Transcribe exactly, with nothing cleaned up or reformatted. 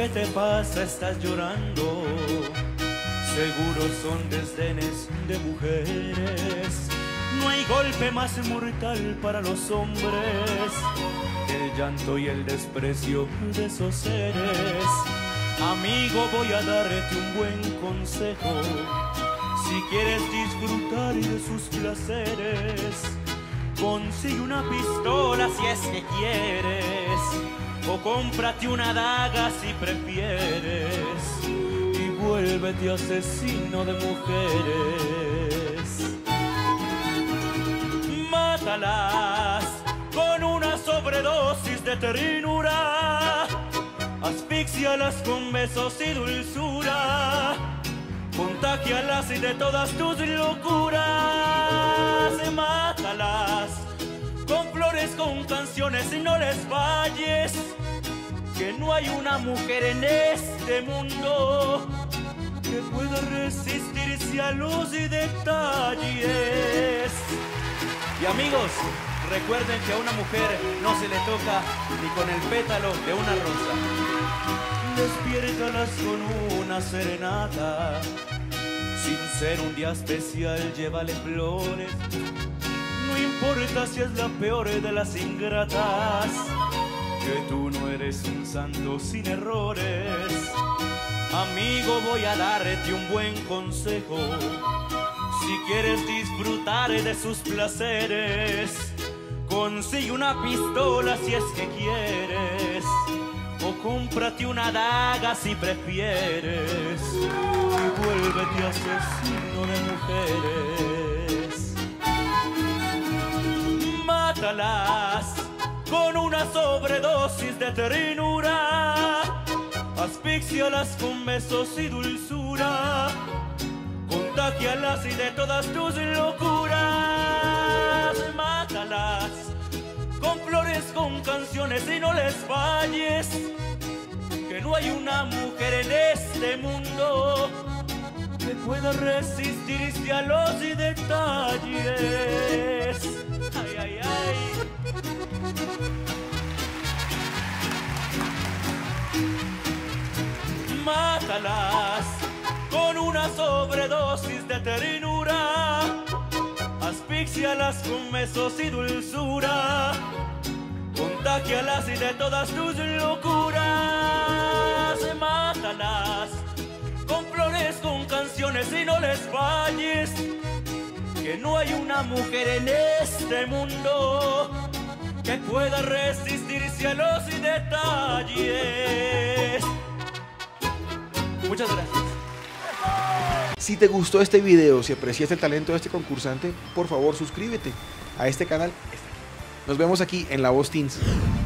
¿qué te pasa? Estás llorando. Seguro son desdenes de mujeres. No hay golpe más mortal para los hombres que el llanto y el desprecio de esos seres. Amigo, voy a darte un buen consejo. Si quieres disfrutar de sus placeres, consigue una pistola si es que quieres, o cómprate una daga si prefieres, y vuélvete asesino de mujeres. Mátalas con una sobredosis de ternura, asfíxialas con besos y dulzura, contágialas de todas tus locuras. Mátalas con flores, con canciones, y no les falles, que no hay una mujer en este mundo que pueda resistirse a los detalles. Y amigos, recuerden que a una mujer no se le toca ni con el pétalo de una rosa. Despiértalas con una serenata, sin ser un día especial, llévale flores. No importa si es la peor de las ingratas, que tú no eres un santo sin errores. Amigo, voy a darte un buen consejo. Si quieres disfrutar de sus placeres, consigue una pistola si es que quieres, o cómprate una daga si prefieres, y vuélvete asesino de mujeres. Mátalas con una sobredosis de ternura, asfíxialas con besos y dulzura, contágialas y de todas tus locuras. Mátalas con flores, con canciones, y no les falles, que no hay una mujer en este mundo que pueda resistirse a los detalles. Ay, ay, ay. Mátalas con una sobredosis de ternura, asfíxialas con besos y dulzura, contágialas y de todas tus locuras. Mátalas con flores, con canciones, y no les falles, que no hay una mujer en este mundo que pueda resistirse a los detalles. Muchas gracias. Si te gustó este video, si apreciaste el talento de este concursante, por favor suscríbete a este canal. Nos vemos aquí en La Voz Teens.